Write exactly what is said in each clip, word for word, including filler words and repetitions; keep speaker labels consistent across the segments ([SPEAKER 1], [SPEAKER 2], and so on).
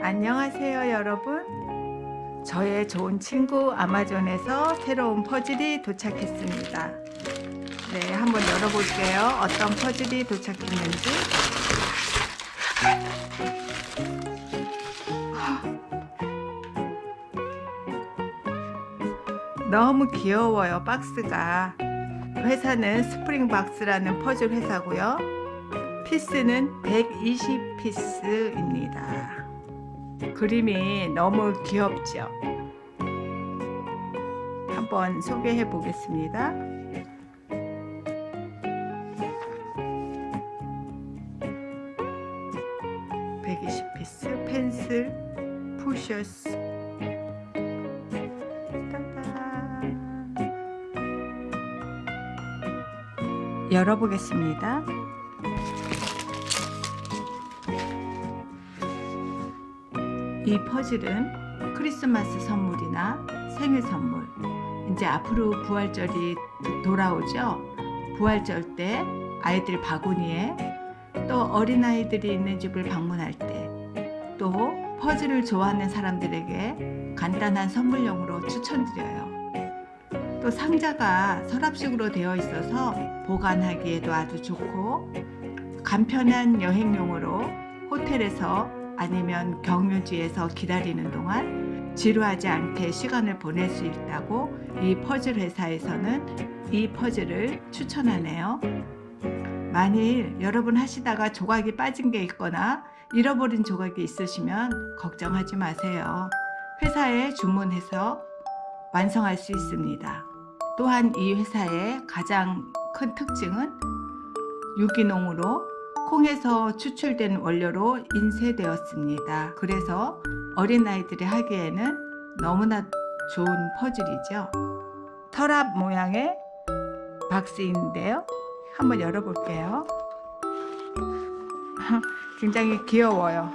[SPEAKER 1] 안녕하세요 여러분. 저의 좋은 친구 아마존에서 새로운 퍼즐이 도착했습니다. 네, 한번 열어볼게요. 어떤 퍼즐이 도착했는지. 너무 귀여워요. 박스가. 회사는 스프링박스라는 퍼즐 회사고요. 피스는 백이십 피스입니다. 그림이 너무 귀엽죠? 한번 소개해 보겠습니다. 백이십 피스 펜슬 푸셔스. 딴딴. 열어보겠습니다. 이 퍼즐은 크리스마스 선물이나 생일 선물, 이제 앞으로 부활절이 돌아오죠. 부활절 때 아이들 바구니에, 또 어린아이들이 있는 집을 방문할 때, 또 퍼즐을 좋아하는 사람들에게 간단한 선물용으로 추천드려요. 또 상자가 서랍식으로 되어 있어서 보관하기에도 아주 좋고, 간편한 여행용으로 호텔에서 아니면 경유지에서 기다리는 동안 지루하지 않게 시간을 보낼 수 있다고 이 퍼즐 회사에서는 이 퍼즐을 추천하네요. 만일 여러분 하시다가 조각이 빠진 게 있거나 잃어버린 조각이 있으시면 걱정하지 마세요. 회사에 주문해서 완성할 수 있습니다. 또한 이 회사의 가장 큰 특징은 유기농으로 콩에서 추출된 원료로 인쇄되었습니다. 그래서 어린아이들이 하기에는 너무나 좋은 퍼즐이죠. 서랍 모양의 박스인데요. 한번 열어볼게요. 굉장히 귀여워요.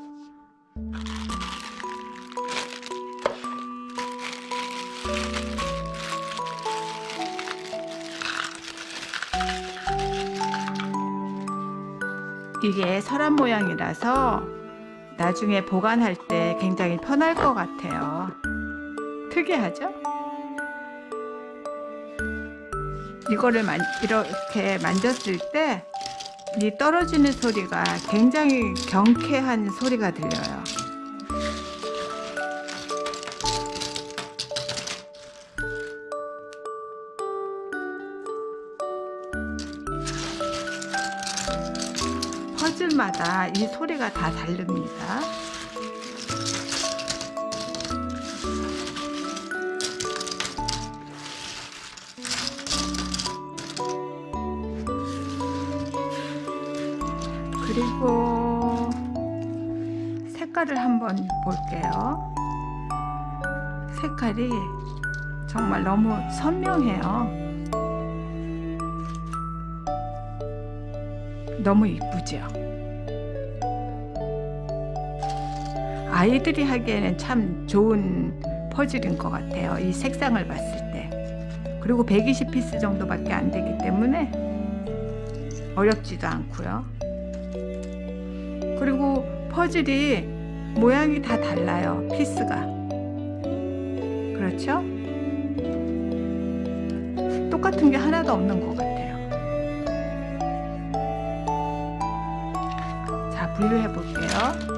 [SPEAKER 1] 이게 서랍 모양이라서 나중에 보관할 때 굉장히 편할 것 같아요. 특이하죠? 이거를 만, 이렇게 만졌을 때 이 떨어지는 소리가 굉장히 경쾌한 소리가 들려요. 퍼즐마다 이 소리가 다 다릅니다. 그리고 색깔을 한번 볼게요. 색깔이 정말 너무 선명해요. 너무 이쁘죠? 아이들이 하기에는 참 좋은 퍼즐인 것 같아요. 이 색상을 봤을 때. 그리고 백이십 피스 정도밖에 안 되기 때문에 어렵지도 않고요. 그리고 퍼즐이 모양이 다 달라요. 피스가. 그렇죠? 똑같은 게 하나도 없는 것 같아요. 자, 분류해 볼게요.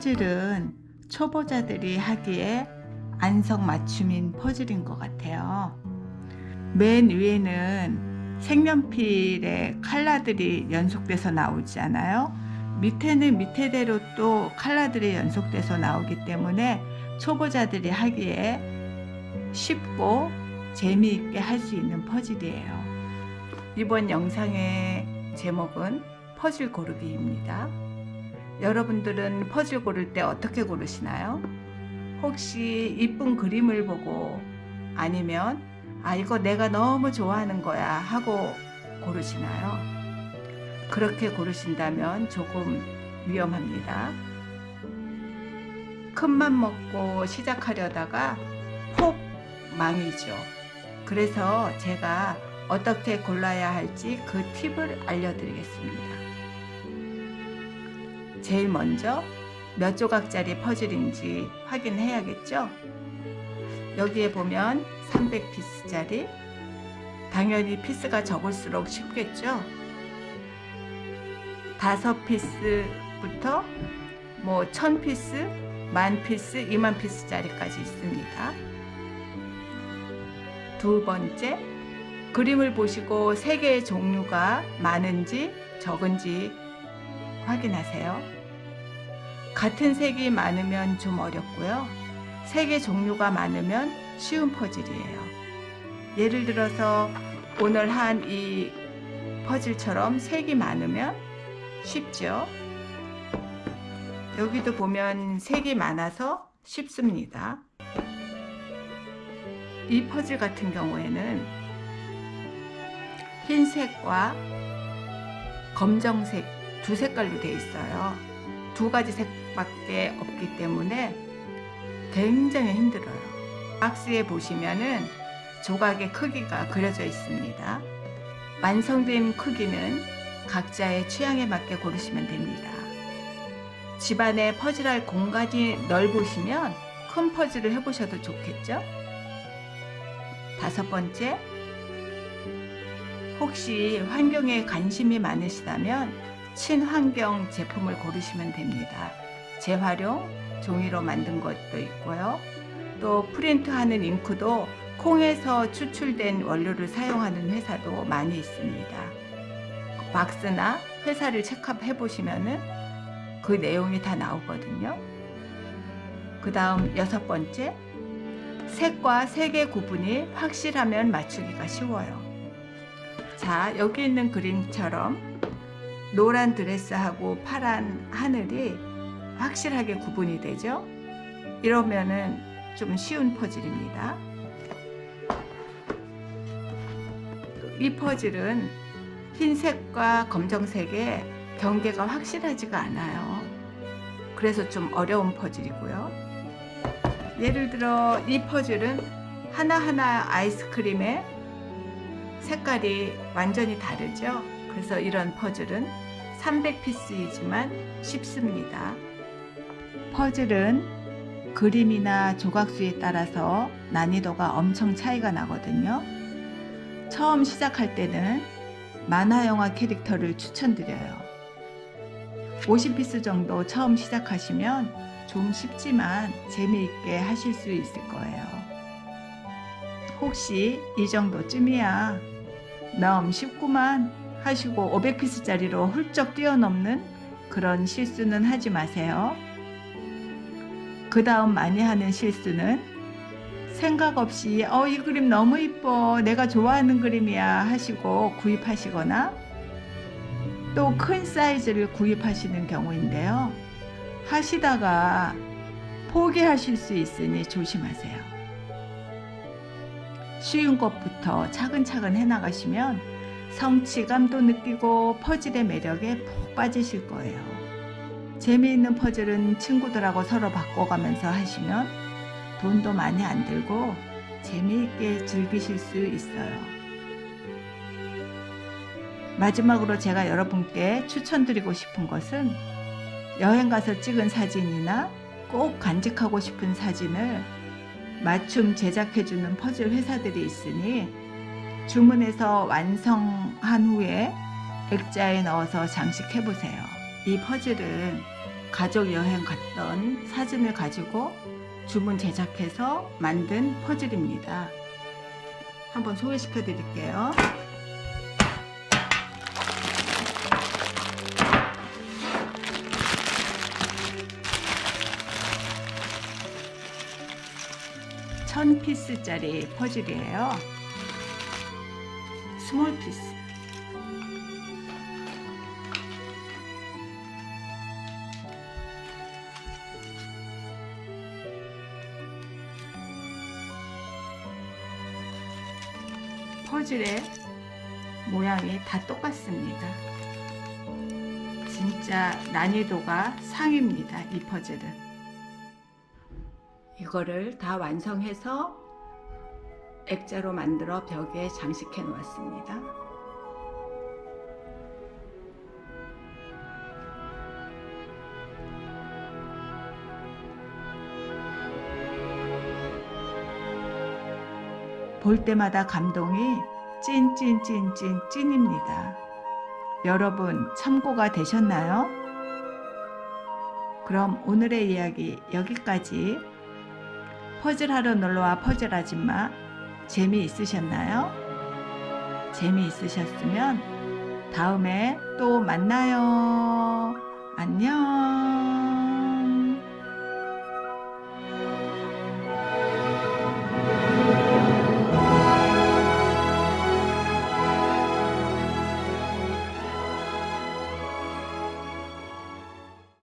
[SPEAKER 1] 퍼즐은 초보자들이 하기에 안성맞춤인 퍼즐인 것 같아요. 맨 위에는 색연필의 컬러들이 연속돼서 나오지 않아요? 밑에는 밑에대로 또 컬러들이 연속돼서 나오기 때문에 초보자들이 하기에 쉽고 재미있게 할 수 있는 퍼즐이에요. 이번 영상의 제목은 퍼즐 고르기입니다. 여러분들은 퍼즐 고를 때 어떻게 고르시나요? 혹시 이쁜 그림을 보고 아니면 아 이거 내가 너무 좋아하는 거야 하고 고르시나요? 그렇게 고르신다면 조금 위험합니다. 큰맘 먹고 시작하려다가 폭 망이죠. 그래서 제가 어떻게 골라야 할지 그 팁을 알려드리겠습니다. 제일 먼저 몇 조각짜리 퍼즐인지 확인해야겠죠? 여기에 보면 삼백 피스짜리, 당연히 피스가 적을수록 쉽겠죠? 다섯 피스부터 뭐 천 피스, 만 피스, 이만 피스짜리까지 있습니다. 두 번째, 그림을 보시고 색의 종류가 많은지 적은지 확인하세요. 같은 색이 많으면 좀 어렵고요. 색의 종류가 많으면 쉬운 퍼즐이에요. 예를 들어서 오늘 한 이 퍼즐처럼 색이 많으면 쉽죠. 여기도 보면 색이 많아서 쉽습니다. 이 퍼즐 같은 경우에는 흰색과 검정색 두 색깔로 되어 있어요. 두 가지 색밖에 없기 때문에 굉장히 힘들어요. 박스에 보시면은 조각의 크기가 그려져 있습니다. 완성된 크기는 각자의 취향에 맞게 고르시면 됩니다. 집안에 퍼즐할 공간이 넓으시면 큰 퍼즐을 해보셔도 좋겠죠? 다섯 번째, 혹시 환경에 관심이 많으시다면 친환경 제품을 고르시면 됩니다. 재활용, 종이로 만든 것도 있고요. 또 프린트하는 잉크도 콩에서 추출된 원료를 사용하는 회사도 많이 있습니다. 박스나 회사를 체크해 보시면은 그 내용이 다 나오거든요. 그 다음 여섯 번째, 색과 색의 구분이 확실하면 맞추기가 쉬워요. 자, 여기 있는 그림처럼 노란 드레스하고 파란 하늘이 확실하게 구분이 되죠? 이러면은 좀 쉬운 퍼즐입니다. 이 퍼즐은 흰색과 검정색의 경계가 확실하지가 않아요. 그래서 좀 어려운 퍼즐이고요. 예를 들어 이 퍼즐은 하나하나 아이스크림의 색깔이 완전히 다르죠. 그래서 이런 퍼즐은 삼백 피스이지만 쉽습니다. 퍼즐은 그림이나 조각수에 따라서 난이도가 엄청 차이가 나거든요. 처음 시작할 때는 만화 영화 캐릭터를 추천드려요. 오십 피스 정도 처음 시작하시면 좀 쉽지만 재미있게 하실 수 있을 거예요. 혹시 이 정도쯤이야 너무 쉽구만 하시고 오백 피스짜리로 훌쩍 뛰어넘는 그런 실수는 하지 마세요. 그 다음 많이 하는 실수는 생각 없이 어, 이 그림 너무 이뻐 내가 좋아하는 그림이야 하시고 구입하시거나 또 큰 사이즈를 구입하시는 경우인데요. 하시다가 포기하실 수 있으니 조심하세요. 쉬운 것부터 차근차근 해나가시면 성취감도 느끼고 퍼즐의 매력에 푹 빠지실 거예요. 재미있는 퍼즐은 친구들하고 서로 바꿔가면서 하시면 돈도 많이 안 들고 재미있게 즐기실 수 있어요. 마지막으로 제가 여러분께 추천드리고 싶은 것은 여행 가서 찍은 사진이나 꼭 간직하고 싶은 사진을 맞춤 제작해주는 퍼즐 회사들이 있으니 주문해서 완성한 후에 액자에 넣어서 장식해보세요. 이 퍼즐은 가족 여행 갔던 사진을 가지고 주문 제작해서 만든 퍼즐입니다. 한번 소개시켜 드릴게요. 천 피스짜리 퍼즐이에요. 스몰 피스. 퍼즐의 모양이 다 똑같습니다. 진짜 난이도가 상입니다. 이 퍼즐은. 이거를 다 완성해서 액자로 만들어 벽에 장식해 놓았습니다. 볼 때마다 감동이 찐찐찐찐 찐입니다. 여러분 참고가 되셨나요? 그럼 오늘의 이야기 여기까지. 퍼즐하러 놀러와 퍼즐아줌마 재미있으셨나요? 재미있으셨으면 다음에 또 만나요. 안녕.